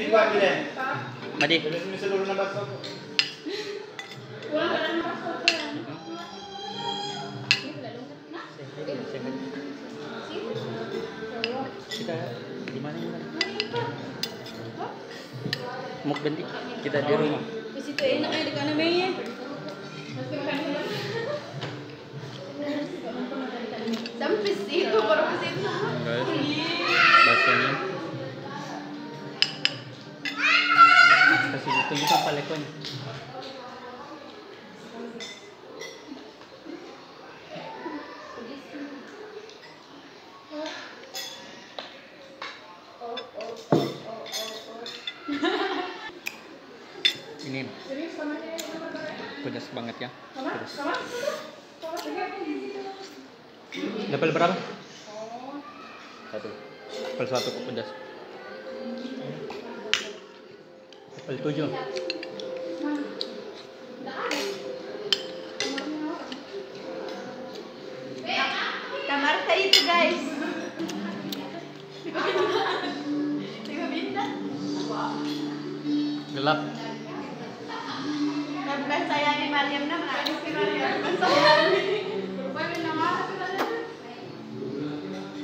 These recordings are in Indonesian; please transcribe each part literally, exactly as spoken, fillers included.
Iwan din. Madi. Bilis sa dulo ng baso. Wala ka lang baso. Kita di mana ini? Mukbang di. Kita di rumah. Di situ enak ya dekat namanya. Sampai situ baru ke situ. Baksonya. Kasih tunjukkan palekonya. Ini pedas banget ya. Pedas. Level berapa? Satu. Level satu kok pedas. Level tujuh. Kamar saya itu guys. Tiga bintang. Gelap. Bukan sayangi Mariam na menangis si Mariam. Bukan sayangi.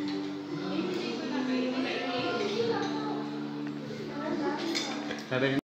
Sabi